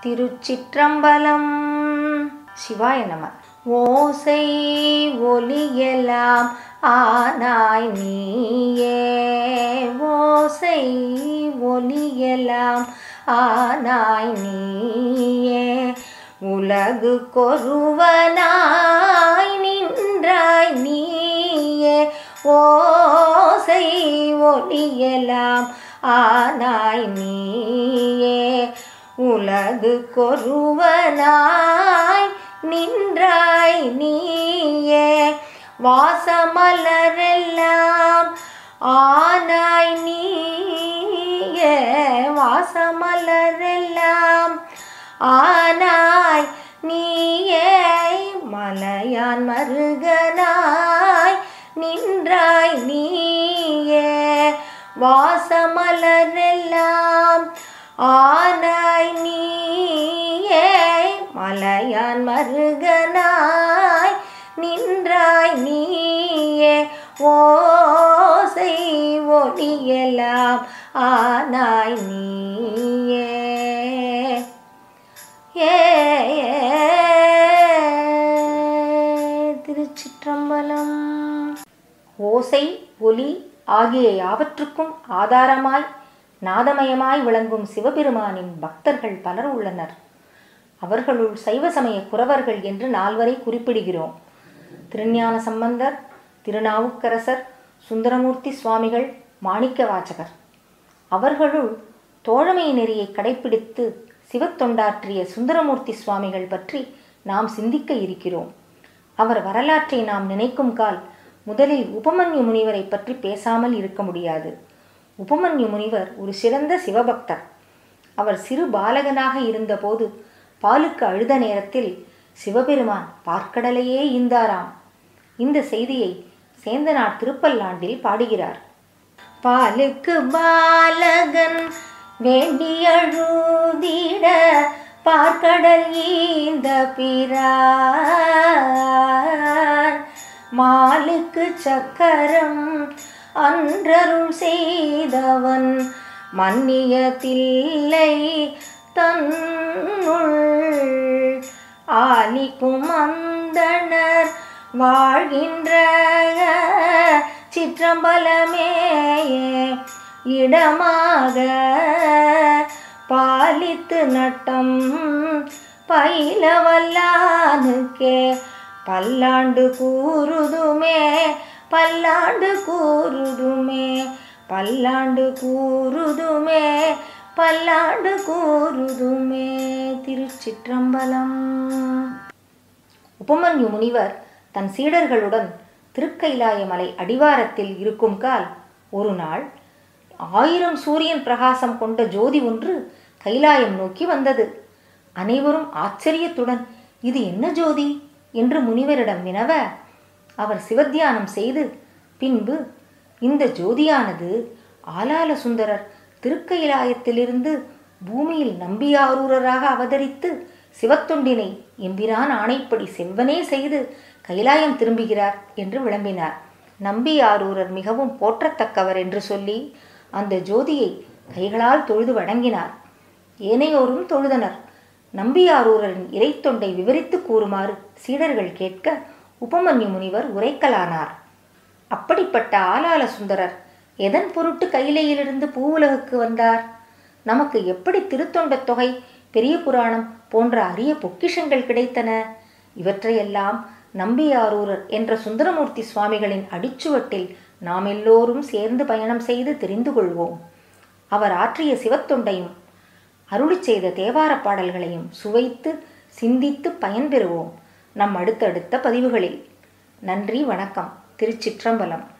திருச்சிற்றம்பலம். சிவாய நம. ஓசை ஒலியெல்லாம் ஆனாய் நீயே, ஓசை ஒலியெல்லாம் ஆனாய் நீயே, உலகு கொருவனாய் நின்றாய் நீயே, ஓசை ஒலியெல்லாம் ஆனாய் நீயே, உலகு கொருவனாய் நின்றாய் நீயே, வாசமலரெல்லாம் ஆனாய் நீயே, வாசமலரெல்லாம் ஆனாய் நீயே, மலையான் மருகனாய் நின்றாய் நீயே, வாசமலரெல்லாம் ஆனாய் நீயே, மலையான் மருகனாய் நின்றாய் நீயே, ஓசை ஒலியெல்லாம் ஆனாய் நீயே. திருச்சிற்றம்பலம். ஓசை ஒலி ஆகிய யாவற்றுக்கும் ஆதாரமாய் நாதமயமாய் விளங்கும் சிவபெருமானின் பக்தர்கள் பலர் உள்ளனர். அவர்களுள் சைவ சமய குரவர்கள் என்று 4 வரை குறிப்பிடுகிறோம். திருஞான சம்பந்தர், திருநாவுக்கரசர், சுந்தரமூர்த்தி சுவாமிகள், மாணிக்கவாசகர். அவர்களுள் தோழமை நெறியை கடைப்பிடித்து சிவத்தொண்டாற்றிய சுந்தரமூர்த்தி சுவாமிகள் பற்றி நாம் சிந்திக்க இருக்கிறோம். அவர் வரலாற்றை நாம் நினைக்கும் கால் முதலில் உபமன்யு முனிவரை பற்றி பேசாமல் இருக்க முடியாது. உபமன்யு முனிவர் ஒரு சிறந்த சிவபக்தர். அவர் சிறு பாலகனாக இருந்தபோது பாலுக்கு அழுத நேரத்தில் சிவபெருமான் பார்க்கடலையே ஈந்தாராம். இந்த செய்தியை சேந்தனார் திருப்பல்லாண்டில் பாடுகிறார். பாலுக்கு பாலகன் வேண்டி அழுதிட பார்க்கடல் ஈந்த பிரான், மாலுக்கு சக்கரம் அன்றருள் செய்தவன் மன்னியதில்லை தன்னுள், ஆலிக்கும் அந்தணர் வாழ்கின்ற சிற்றம்பலமே இடமாக பாலித்து நட்டம் பயிலவல்லானுக்கே பல்லாண்டு கூறுதுமே, பல்லாண்டு கூறுதுமே, பல்லாண்டு கூறுதுமே, பல்லாண்டு கூறுதுமே. திருச்சிற்றம்பலம். உபமன்யு முனிவர் தன் சீடர்களுடன் திருக்கைலாய மலை அடிவாரத்தில் இருக்கும் கால் ஒரு நாள் 1000 சூரியன் பிரகாசம் கொண்ட ஜோதி ஒன்று கைலாயம் நோக்கி வந்தது. அனைவரும் ஆச்சரியத்துடன் இது என்ன ஜோதி என்று முனிவரிடம் வினவ, அவர் சிவத்தியானம் செய்து பின்பு இந்த ஜோதியானது ஆலால சுந்தரர் திருக்கைலாயத்திலிருந்து பூமியில் நம்பியாரூரராக அவதரித்து சிவத்தொண்டினை எம்பிரான் ஆணைப்படி செவ்வனே செய்து கைலாயம் திரும்புகிறார் என்று விளம்பினார். நம்பியாரூரர் மிகவும் போற்றத்தக்கவர் என்று சொல்லி அந்த ஜோதியை கைகளால் தொழுது வணங்கினார். ஏனையோரும் தொழுதனர். நம்பியாரூரரின் இறைத்தொண்டை விவரித்து கூறுமாறு சீடர்கள் கேட்க உபமன்யு முனிவர் உரைக்கலானார். அப்படிப்பட்ட ஆலால சுந்தரர் எதன் பொருட்டு கையிலையிலிருந்து பூவுலகுக்கு வந்தார்? நமக்கு எப்படி திருத்தொண்ட தொகை, பெரிய புராணம் போன்ற அரிய பொக்கிஷங்கள் கிடைத்தன? இவற்றையெல்லாம் நம்பியாரூரர் என்ற சுந்தரமூர்த்தி சுவாமிகளின் அடிச்சுவட்டில் நாம் எல்லோரும் சேர்ந்து பயணம் செய்து தெரிந்து கொள்வோம். அவர் ஆற்றிய சிவத்தொண்டையும் அருளி செய்த தேவார பாடல்களையும் சுவைத்து சிந்தித்து பயன்பெறுவோம் நம் அடுத்தடுத்த பதிவுகளில். நன்றி, வணக்கம். திருச்சிற்றம்பலம்.